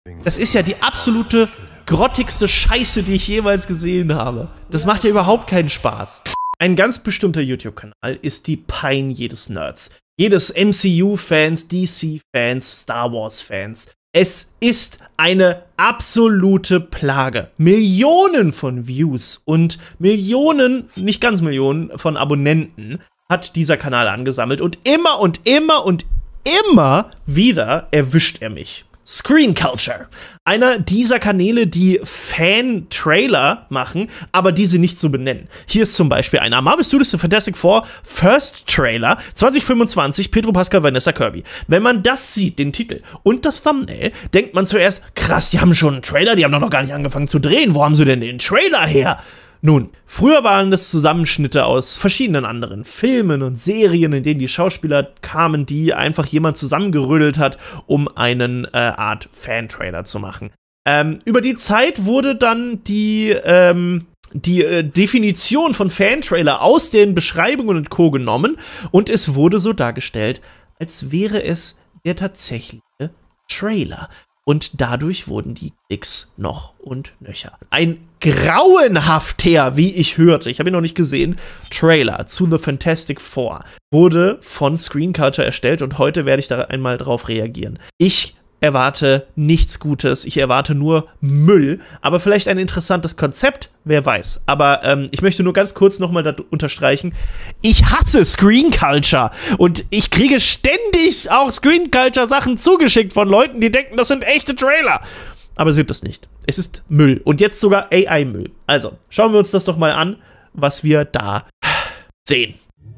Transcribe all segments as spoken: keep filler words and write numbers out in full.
Das ist ja die absolute grottigste Scheiße, die ich jemals gesehen habe. Das macht ja überhaupt keinen Spaß. Ein ganz bestimmter YouTube-Kanal ist die Pein jedes Nerds. Jedes M C U-Fans, D C-Fans, Star Wars-Fans. Es ist eine absolute Plage. Millionen von Views und Millionen, nicht ganz Millionen, von Abonnenten hat dieser Kanal angesammelt. Und immer und immer und immer wieder erwischt er mich. Screen Culture. Einer dieser Kanäle, die Fan-Trailer machen, aber diese nicht so benennen. Hier ist zum Beispiel einer. Marvel Studios The Fantastic Four First Trailer zwanzig fünfundzwanzig, Pedro Pascal, Vanessa Kirby. Wenn man das sieht, den Titel und das Thumbnail, denkt man zuerst, krass, die haben schon einen Trailer, die haben doch noch gar nicht angefangen zu drehen. Wo haben sie denn den Trailer her? Nun, früher waren das Zusammenschnitte aus verschiedenen anderen Filmen und Serien, in denen die Schauspieler kamen, die einfach jemand zusammengerüttelt hat, um einen äh, Art Fan-Trailer zu machen. Ähm, über die Zeit wurde dann die, ähm, die äh, Definition von Fan-Trailer aus den Beschreibungen und Co. genommen und es wurde so dargestellt, als wäre es der tatsächliche Trailer. Und dadurch wurden die Klicks noch und nöcher. Ein grauenhafter, wie ich hörte, ich habe ihn noch nicht gesehen, Trailer zu The Fantastic Four wurde von Screen Culture erstellt und heute werde ich da einmal drauf reagieren. Ich erwarte nichts Gutes, ich erwarte nur Müll, aber vielleicht ein interessantes Konzept, wer weiß. Aber ähm, ich möchte nur ganz kurz nochmal unterstreichen, ich hasse Screen Culture und ich kriege ständig auch Screen Culture Sachen zugeschickt von Leuten, die denken, das sind echte Trailer. Aber sind das nicht. Es ist Müll und jetzt sogar A I-Müll. Also, schauen wir uns das doch mal an, was wir da sehen.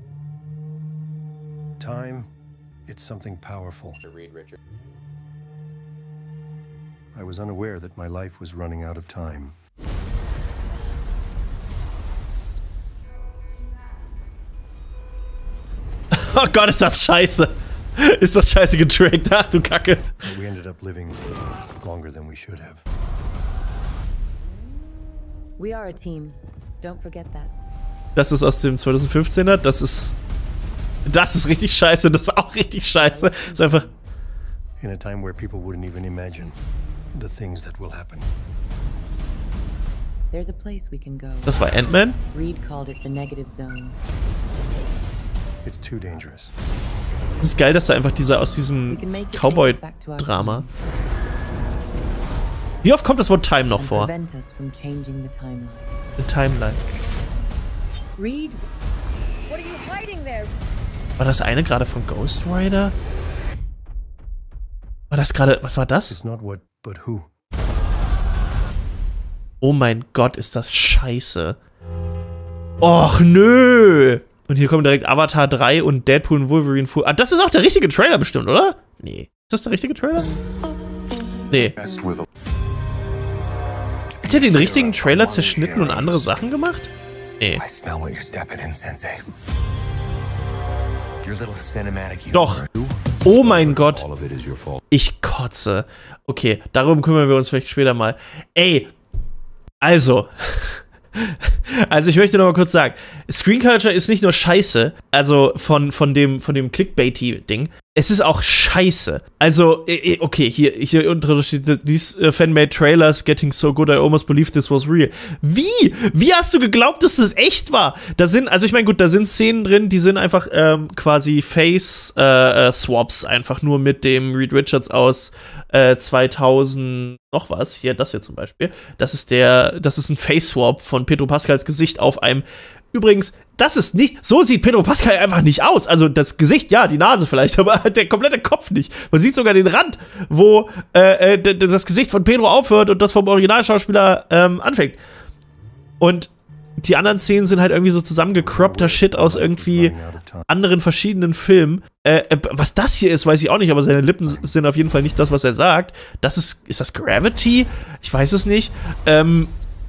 Time, it's something powerful. I was unaware that my life was running out of time. Oh Gott, ist das scheiße. Ist das scheiße getrackt. Ach du Kacke. We ended up living longer than we should have. We are a team. Don't forget that. Das ist aus dem zwanzig fünfzehner. Das ist... Das ist richtig scheiße. Das ist auch richtig scheiße. Das ist einfach... In a time where people wouldn't even imagine the things that will happen. There's a place we can go. Das war Ant-Man? Reed called it the negative zone. It's too dangerous. Es ist geil, dass da einfach dieser aus diesem Cowboy-Drama. Wie oft kommt das Wort Time noch vor? The Timeline. Reed, what are you hiding there? War das eine gerade von Ghost Rider? War das gerade, was war das? It's not what, but who. Oh mein Gott, ist das scheiße. Och nö. Und hier kommen direkt Avatar drei und Deadpool und Wolverine Full. Ah, das ist auch der richtige Trailer bestimmt, oder? Nee. Ist das der richtige Trailer? Nee. Hat er den richtigen Trailer zerschnitten und andere Sachen gemacht? Nee. Doch. Oh mein Gott. Ich kotze. Okay, darum kümmern wir uns vielleicht später mal. Ey, also... Also ich möchte noch mal kurz sagen, Screen Culture ist nicht nur scheiße, also von, von dem, von dem Clickbaity-Ding, es ist auch scheiße. Also, okay, hier, hier unten steht, these fan-made trailers getting so good, I almost believe this was real. Wie? Wie hast du geglaubt, dass das echt war? Da sind, also ich meine, gut, da sind Szenen drin, die sind einfach ähm, quasi Face-Swaps, äh, einfach nur mit dem Reed Richards aus äh, zweitausend noch was. Hier, das hier zum Beispiel. Das ist der, das ist ein Face-Swap von Pedro Pascals Gesicht auf einem. Übrigens, das ist nicht, so sieht Pedro Pascal einfach nicht aus. Also das Gesicht, ja, die Nase vielleicht, aber der komplette Kopf nicht. Man sieht sogar den Rand, wo äh, das Gesicht von Pedro aufhört und das vom Originalschauspieler ähm, anfängt. Und die anderen Szenen sind halt irgendwie so zusammengecroppter Shit aus irgendwie anderen verschiedenen Filmen. Äh, was das hier ist, weiß ich auch nicht, aber seine Lippen sind auf jeden Fall nicht das, was er sagt. Das ist, ist das Gravity? Ich weiß es nicht. Ähm,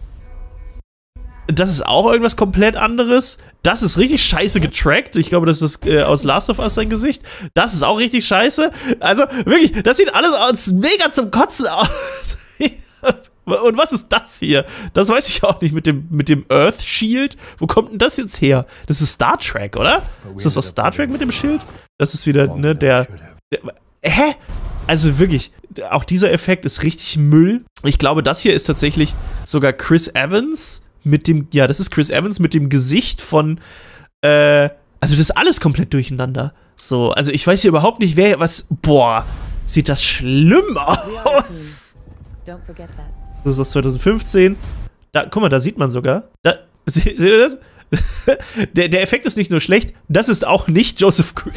Das ist auch irgendwas komplett anderes. Das ist richtig scheiße getrackt. Ich glaube, das ist äh, aus Last of Us sein Gesicht. Das ist auch richtig scheiße. Also wirklich, das sieht alles aus mega zum Kotzen aus. Und was ist das hier? Das weiß ich auch nicht mit dem, mit dem Earth Shield. Wo kommt denn das jetzt her? Das ist Star Trek, oder? Ist das aus Star Trek mit dem Schild? Das ist wieder, ne, der... der hä? Also wirklich, auch dieser Effekt ist richtig Müll. Ich glaube, das hier ist tatsächlich sogar Chris Evans mit dem, ja, das ist Chris Evans mit dem Gesicht von, äh, also das ist alles komplett durcheinander. So, also ich weiß hier überhaupt nicht, wer, was, boah, sieht das schlimm aus. Don't forget that. Das ist aus zwanzig fünfzehn. Da, guck mal, da sieht man sogar. Da, seht ihr das? der, der Effekt ist nicht nur schlecht, das ist auch nicht Joseph Quinn.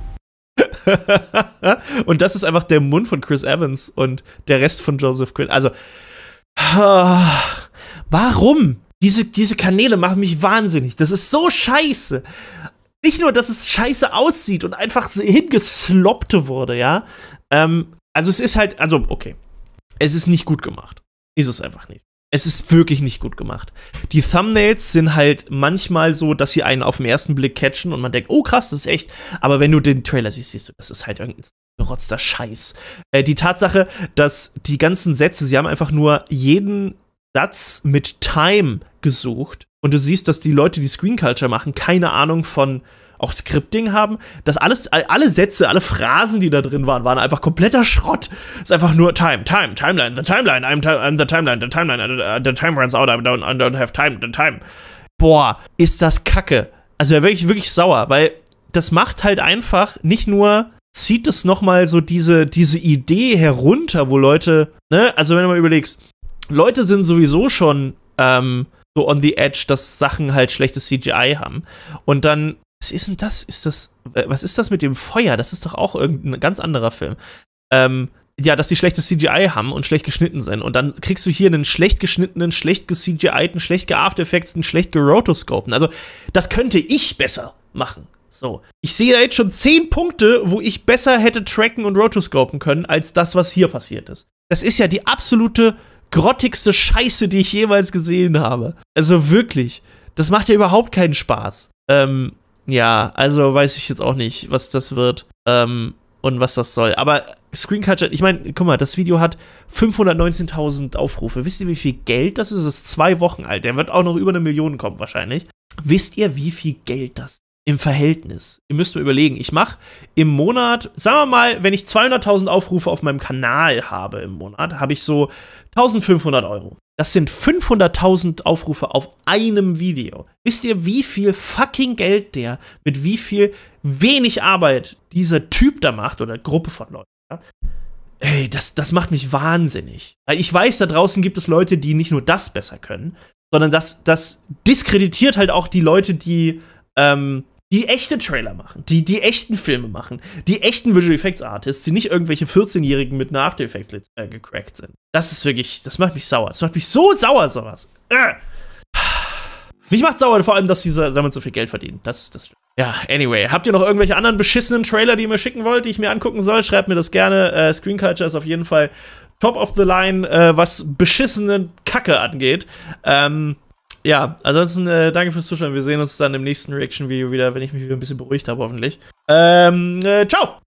Und das ist einfach der Mund von Chris Evans und der Rest von Joseph Quinn. Also, warum? Diese, diese Kanäle machen mich wahnsinnig. Das ist so scheiße. Nicht nur, dass es scheiße aussieht und einfach hingesloppt wurde, ja. Ähm, also es ist halt, also okay. Es ist nicht gut gemacht. Ist es einfach nicht. Es ist wirklich nicht gut gemacht. Die Thumbnails sind halt manchmal so, dass sie einen auf den ersten Blick catchen und man denkt, oh krass, das ist echt. Aber wenn du den Trailer siehst, siehst du, das ist halt irgendein gerotzter Scheiß. Äh, die Tatsache, dass die ganzen Sätze, sie haben einfach nur jeden Satz mit Time gesucht und du siehst, dass die Leute, die Screen Culture machen, keine Ahnung von auch Scripting haben, dass alles, alle Sätze, alle Phrasen, die da drin waren, waren einfach kompletter Schrott. Es ist einfach nur Time, Time, Timeline, the Timeline, I'm, I'm the Timeline, the Timeline, uh, the time runs out, I don't, I don't have time, the time. Boah, ist das Kacke. Also da wäre ich wirklich sauer, weil das macht halt einfach nicht nur, zieht es nochmal so diese, diese Idee herunter, wo Leute, ne, also wenn du mal überlegst, Leute sind sowieso schon ähm, so on the edge, dass Sachen halt schlechtes C G I haben. Und dann, was ist denn das? Ist das, was ist das mit dem Feuer? Das ist doch auch irgendein ganz anderer Film. Ähm, ja, dass die schlechtes C G I haben und schlecht geschnitten sind. Und dann kriegst du hier einen schlecht geschnittenen, schlecht ge-C G I-ten, schlecht ge-After Effects, schlecht gerotoscopen. Also, das könnte ich besser machen. So. Ich sehe da jetzt schon zehn Punkte, wo ich besser hätte tracken und rotoscopen können, als das, was hier passiert ist. Das ist ja die absolute grottigste Scheiße, die ich jemals gesehen habe. Also wirklich. Das macht ja überhaupt keinen Spaß. Ähm, ja, also weiß ich jetzt auch nicht, was das wird ähm, und was das soll. Aber Screen Culture, ich meine, guck mal, das Video hat fünfhundertneunzehntausend Aufrufe. Wisst ihr, wie viel Geld das ist? Das ist zwei Wochen alt. Der wird auch noch über eine Million kommen wahrscheinlich. Wisst ihr, wie viel Geld das ist? Im Verhältnis. Ihr müsst mir überlegen, ich mache im Monat, sagen wir mal, wenn ich zweihunderttausend Aufrufe auf meinem Kanal habe im Monat, habe ich so eintausendfünfhundert Euro. Das sind fünfhunderttausend Aufrufe auf einem Video. Wisst ihr, wie viel fucking Geld der mit wie viel wenig Arbeit dieser Typ da macht oder Gruppe von Leuten? Ja? Ey, das, das macht mich wahnsinnig. Weil ich weiß, da draußen gibt es Leute, die nicht nur das besser können, sondern das, das diskreditiert halt auch die Leute, die ähm, die echte Trailer machen, die die echten Filme machen, die echten Visual Effects Artists, die nicht irgendwelche vierzehnjährigen mit einer After Effects äh, gecrackt sind. Das ist wirklich, das macht mich sauer. Das macht mich so sauer, sowas. Äh. Mich macht sauer, vor allem, dass sie damit so viel Geld verdienen. Das, das. Ja, anyway. Habt ihr noch irgendwelche anderen beschissenen Trailer, die ihr mir schicken wollt, die ich mir angucken soll? Schreibt mir das gerne. Äh, Screen Culture ist auf jeden Fall top of the line, äh, was beschissene Kacke angeht. Ähm, Ja, ansonsten äh, danke fürs Zuschauen. Wir sehen uns dann im nächsten Reaction-Video wieder, wenn ich mich wieder ein bisschen beruhigt habe, hoffentlich. Ähm, äh, ciao!